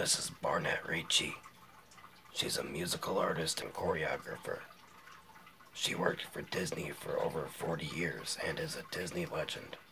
This is Barnette Ricci. She's a musical artist and choreographer. She worked for Disney for over 40 years and is a Disney legend.